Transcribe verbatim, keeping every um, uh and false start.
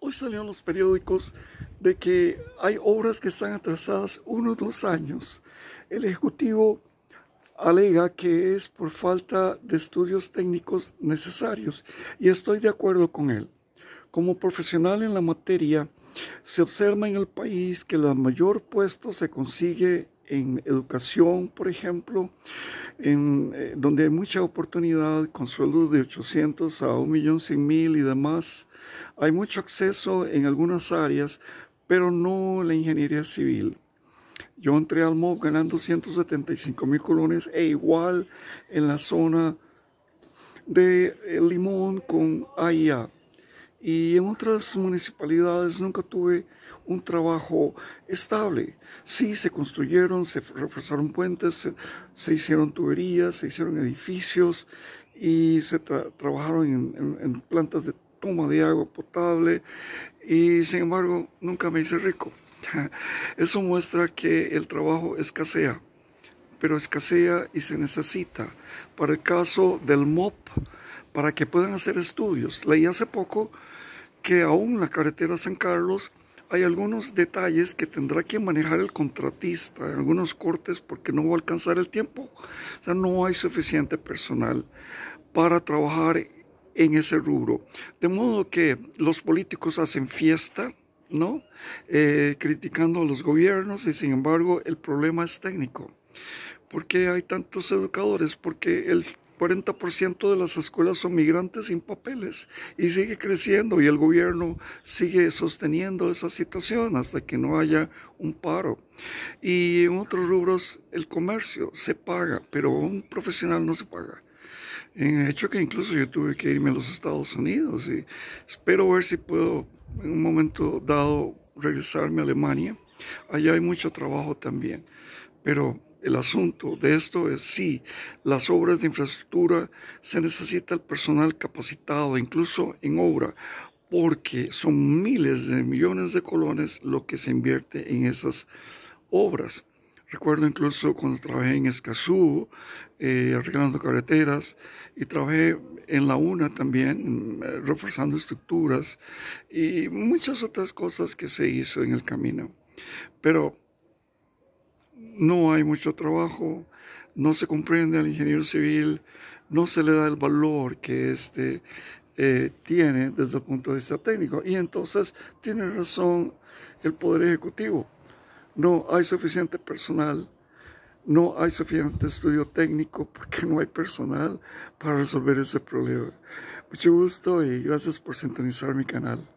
Hoy salió en los periódicos de que hay obras que están atrasadas uno o dos años. El Ejecutivo alega que es por falta de estudios técnicos necesarios y estoy de acuerdo con él. Como profesional en la materia, se observa en el país que el mayor puesto se consigue en educación, por ejemplo, en, eh, donde hay mucha oportunidad con sueldos de ochocientos a un millón cien mil y demás. Hay mucho acceso en algunas áreas, pero no la ingeniería civil. Yo entré al M O B ganando ciento setenta y cinco mil colones e igual en la zona de Limón con A I A. Y en otras municipalidades nunca tuve un trabajo estable. Sí, se construyeron, se reforzaron puentes, se, se hicieron tuberías, se hicieron edificios y se tra trabajaron en, en, en plantas de toma de agua potable y sin embargo nunca me hice rico. Eso muestra que el trabajo escasea, pero escasea y se necesita. Para el caso del M O P, para que puedan hacer estudios. Leí hace poco que aún en la carretera San Carlos hay algunos detalles que tendrá que manejar el contratista, algunos cortes porque no va a alcanzar el tiempo. O sea, no hay suficiente personal para trabajar en ese rubro. De modo que los políticos hacen fiesta, ¿no? Eh, criticando a los gobiernos y sin embargo el problema es técnico. ¿Por qué hay tantos educadores? Porque el cuarenta por ciento de las escuelas son migrantes sin papeles y sigue creciendo y el gobierno sigue sosteniendo esa situación hasta que no haya un paro. Y en otros rubros el comercio se paga, pero un profesional no se paga. En el hecho que incluso yo tuve que irme a los Estados Unidos y espero ver si puedo en un momento dado regresarme a Alemania. Allá hay mucho trabajo también, pero el asunto de esto es sí, las obras de infraestructura se necesita el personal capacitado, incluso en obra, porque son miles de millones de colones lo que se invierte en esas obras. Recuerdo incluso cuando trabajé en Escazú, eh, arreglando carreteras, y trabajé en la UNA también, eh, reforzando estructuras y muchas otras cosas que se hizo en el camino. Pero no hay mucho trabajo, no se comprende al ingeniero civil, no se le da el valor que este eh, tiene desde el punto de vista técnico. Y entonces tiene razón el Poder Ejecutivo. No hay suficiente personal, no hay suficiente estudio técnico porque no hay personal para resolver ese problema. Mucho gusto y gracias por sintonizar mi canal.